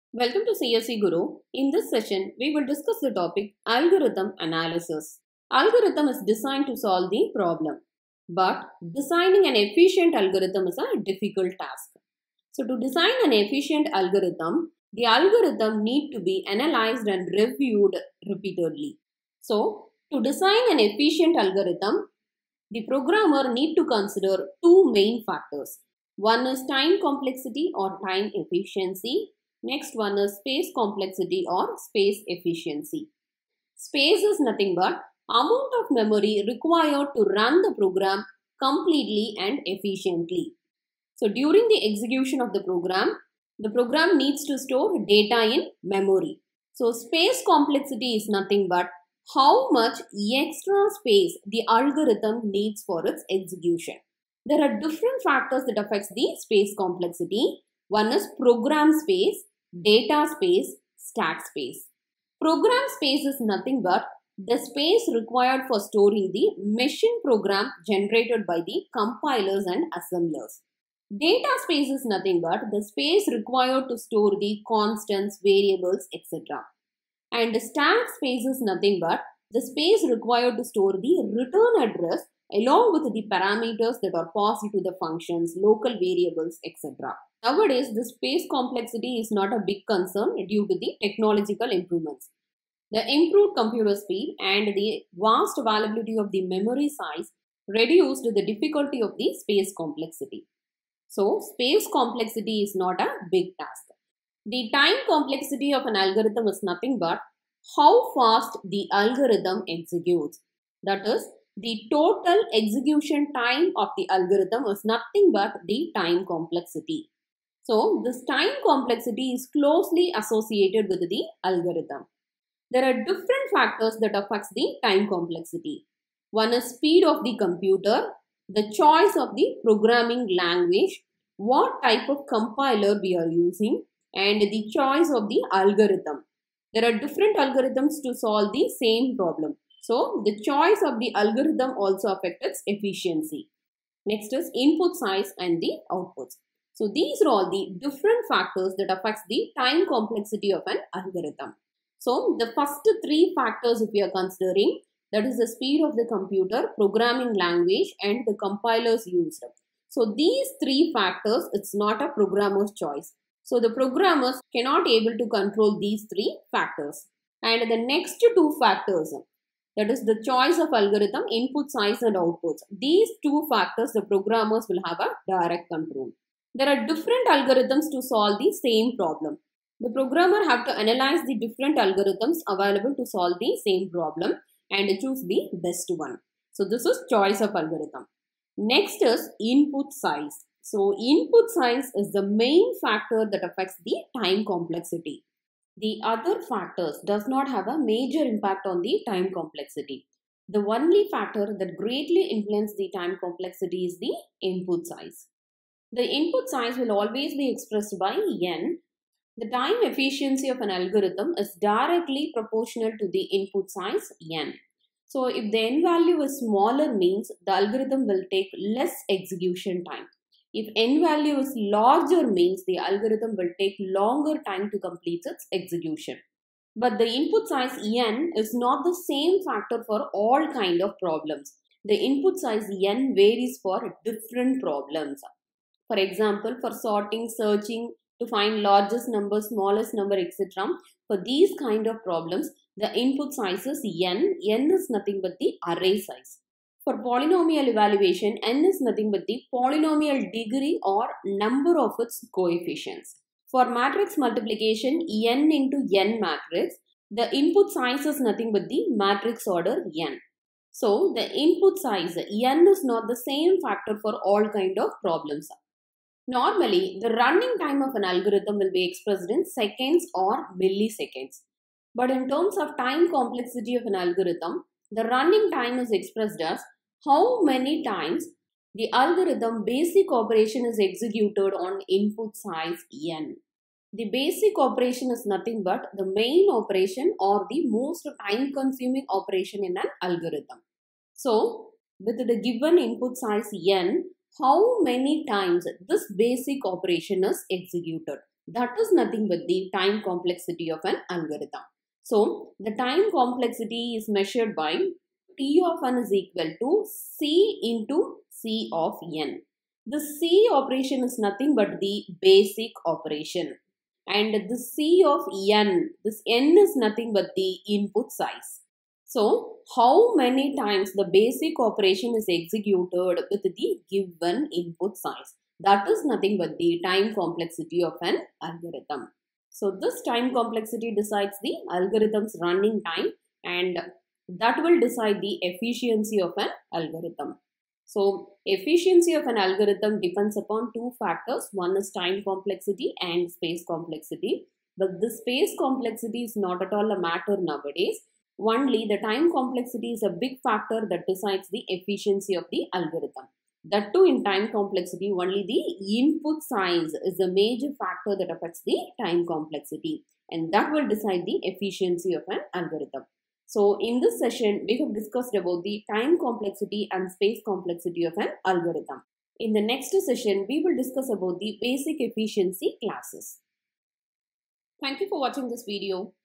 Welcome to CSE Guru. In this session, we will discuss the topic algorithm analysis. Algorithm is designed to solve the problem, but designing an efficient algorithm is a difficult task. So to design an efficient algorithm, the algorithm need to be analyzed and reviewed repeatedly. So to design an efficient algorithm, the programmer need to consider two main factors. One is time complexity or time efficiency. Next one is space complexity or space efficiency. Space is nothing but amount of memory required to run the program completely and efficiently. So during the execution of the program needs to store data in memory. So space complexity is nothing but how much extra space the algorithm needs for its execution. There are different factors that affects the space complexity. One is program space, data space, stack space. Program space is nothing but the space required for storing the machine program generated by the compilers and assemblers. Data space is nothing but the space required to store the constants, variables, etc. And stack space is nothing but the space required to store the return address along with the parameters that are passed to the functions, local variables, etc. Nowadays, the space complexity is not a big concern due to the technological improvements. The improved computer speed and the vast availability of the memory size reduced the difficulty of the space complexity. So, space complexity is not a big task. The time complexity of an algorithm is nothing but how fast the algorithm executes. That is, the total execution time of the algorithm is nothing but the time complexity. So, this time complexity is closely associated with the algorithm. There are different factors that affects the time complexity. One is speed of the computer, the choice of the programming language, what type of compiler we are using, and the choice of the algorithm. There are different algorithms to solve the same problem. So, the choice of the algorithm also affects its efficiency. Next is input size and the outputs. So, these are all the different factors that affects the time complexity of an algorithm. So, the first three factors if we are considering, that is the speed of the computer, programming language and the compilers used. So, these three factors, it's not a programmer's choice. So, the programmers cannot able to control these three factors. And the next two factors, that is the choice of algorithm, input size and outputs. These two factors the programmers will have a direct control. There are different algorithms to solve the same problem. The programmer have to analyze the different algorithms available to solve the same problem and choose the best one. So this is choice of algorithm. Next is input size. So input size is the main factor that affects the time complexity. The other factors does not have a major impact on the time complexity. The only factor that greatly influences the time complexity is the input size. The input size will always be expressed by n. The time efficiency of an algorithm is directly proportional to the input size n. So if the n value is smaller means the algorithm will take less execution time. If n value is larger means the algorithm will take longer time to complete its execution. But the input size n is not the same factor for all kind of problems. The input size n varies for different problems. For example, for sorting, searching, to find largest number, smallest number, etc. For these kind of problems, the input size is n. N is nothing but the array size. For polynomial evaluation, n is nothing but the polynomial degree or number of its coefficients. For matrix multiplication, n into n matrix, the input size is nothing but the matrix order n. So, the input size n is not the same factor for all kind of problems. Normally, the running time of an algorithm will be expressed in seconds or milliseconds. But in terms of time complexity of an algorithm, the running time is expressed as how many times the algorithm basic operation is executed on input size n. The basic operation is nothing but the main operation or the most time consuming operation in an algorithm. So, with the given input size n, how many times this basic operation is executed. That is nothing but the time complexity of an algorithm. So the time complexity is measured by T of n is equal to C into C of n. The C operation is nothing but the basic operation. And the C of n, this n is nothing but the input size. So, how many times the basic operation is executed with the given input size? That is nothing but the time complexity of an algorithm. So, this time complexity decides the algorithm's running time, and that will decide the efficiency of an algorithm. So, efficiency of an algorithm depends upon two factors. One is time complexity and space complexity. But the space complexity is not at all a matter nowadays. Only the time complexity is a big factor that decides the efficiency of the algorithm. That too, in time complexity, only the input size is a major factor that affects the time complexity, and that will decide the efficiency of an algorithm. So in this session, we have discussed about the time complexity and space complexity of an algorithm. In the next session, we will discuss about the basic efficiency classes. Thank you for watching this video.